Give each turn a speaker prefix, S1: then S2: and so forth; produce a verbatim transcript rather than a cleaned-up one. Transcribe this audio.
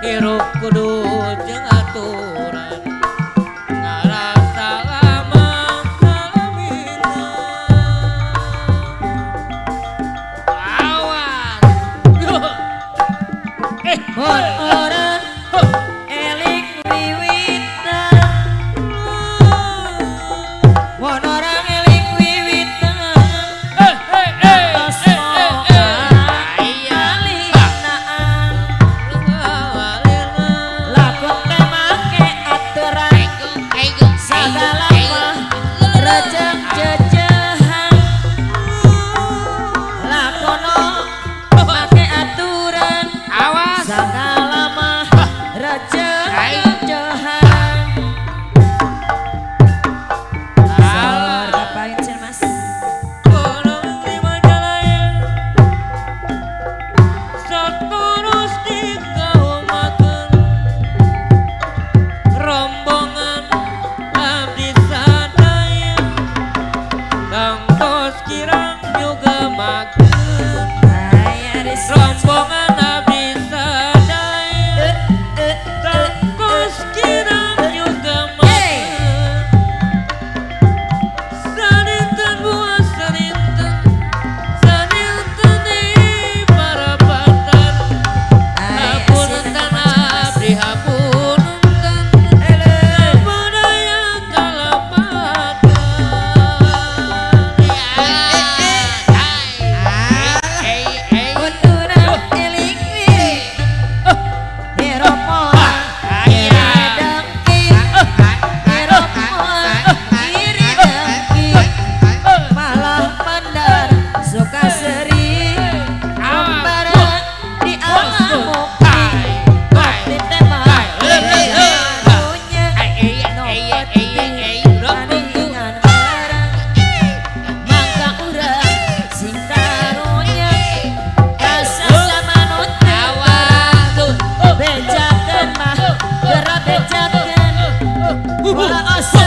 S1: hirup kudu jeung aturan ngarasa lama salamina awas eh
S2: Mun orang eling wiwitan Mun orang eling wiwitan
S1: eh eh eh
S2: Tos
S1: eh eh
S2: moal alinaan Lakon teh make aturan Sagala mah rejeng jejehan Lakono make aturan
S1: awas
S2: Sagala mah rejeng jejehan Sor ngapain sih mas?
S1: Orang di Majalaya saturus dikaumakeun rombongan abdi sadaya tangtos kirang juga makeun
S2: Aya di
S1: rombongan abdi sadaya tangtos kirang juga makeun saninten buah saninten saninten di parapatan hapunten abdi hapunten budaya kalapatan
S2: Unduran eling wiwit Hirop moal iri dengkit Hirop moal iri dengkit Malah pandar suka seri Ambaran di alam mukti Bakti tembak jarunya No penting tandingan barang Mangka urang sing karunya Rasa sama nutin barang Bejakeun mah gerak bejakeun Wala asa